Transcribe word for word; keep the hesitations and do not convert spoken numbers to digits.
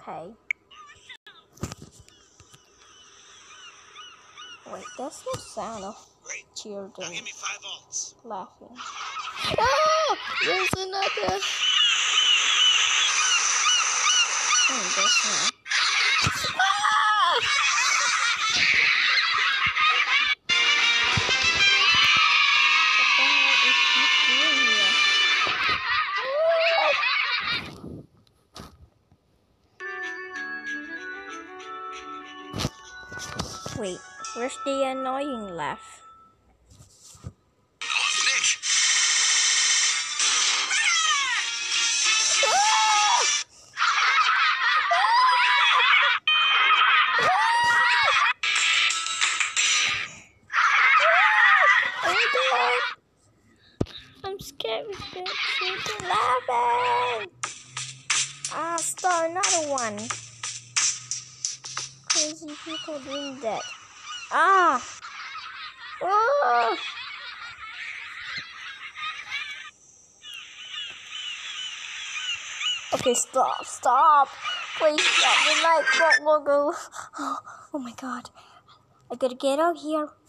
Okay. Wait, there's no sound of children Now give me five volts. laughing. Ah! There's another. Oh, there's no. Ah! What the hell is he doing here? Wait, where's the annoying laugh? Nick! I'm scared with the children laughing. Ah, start another one. Crazy people doing that. Ah! Oh! Okay, stop, stop. Please stop the light. Go, go, go. Oh my god. I gotta get out here.